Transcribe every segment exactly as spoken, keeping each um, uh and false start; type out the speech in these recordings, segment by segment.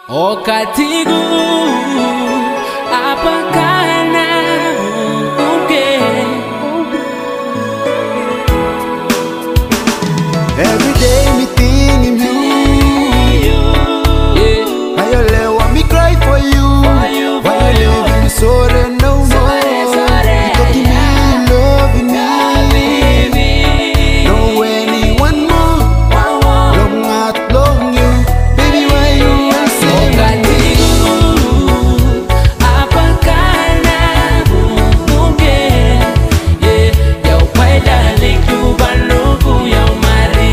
O katigu apakana uke. Every day me thinking you, yeah. I only want me cry for you. Why you living so that no more? You talking me, loving me. No anyone more. Long out, long you, baby. Why you want say? O katigu apakana uke. Yeah, yo pai darling tu banuku yo mari.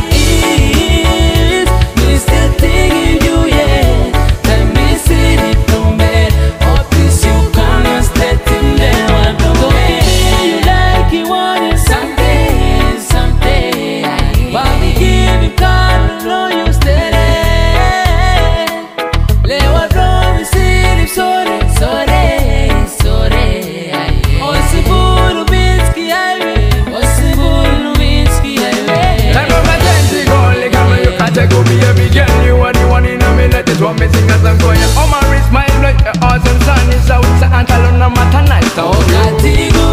Me still thinking you, yeah. Let me see it from bed. Oh, please you come and stay till then one day. You like you want it someday, someday. But me give you God, know you stay there. Le wa from me see it sorry, sorry, sorry. Oh, si bulu binski highway, oh si bulu binski highway. Like on my dancing only camera, you can't take over every girl. You are the one in a minute. This one missing as I'm going. On my wrist, my blood, your awesome sun is out. So I'm telling them what a night. O katigu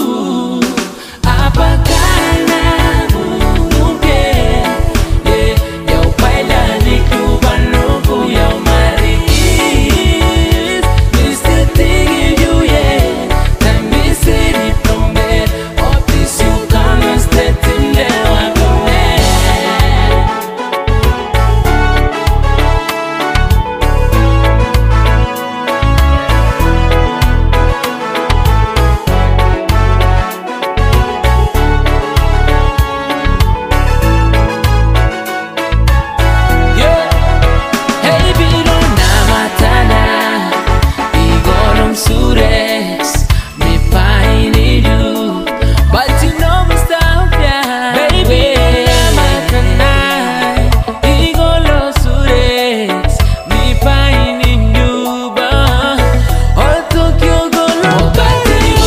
apakana uke. Yeah, yo pai darling tu banuku yo mari. Me still thinking you, yeah. Let me see it from bed. Oh, please you come and stay till then one day. Yeah. Hey, Beejoh na matana, igolong surex, me fine you, but you know me stop ya. Baby, na matana, igolong surex, me fine you, but all Tokyo golo katigu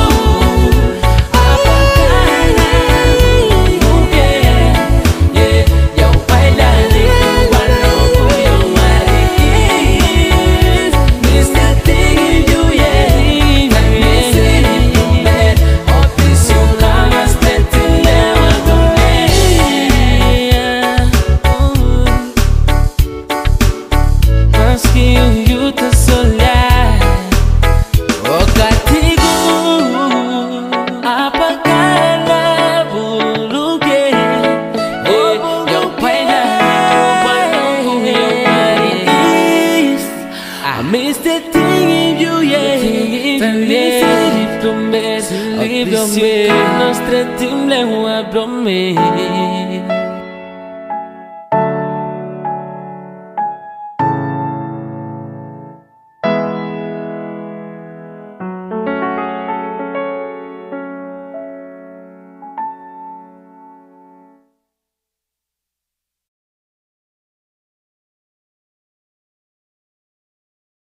apakana uke. Yeah, yo pai darling tu banuku yo mari. Me still thinking you, yeah. Let me see it from bed. Oh, please you come and stay till then one day. Asking you to solar. O katigu apakana buluke. Eh, yo pai darling tu banuku yo mari. I miss the thing in you, yeah. También si from bed, leave your bed. Nostra timble, one from me.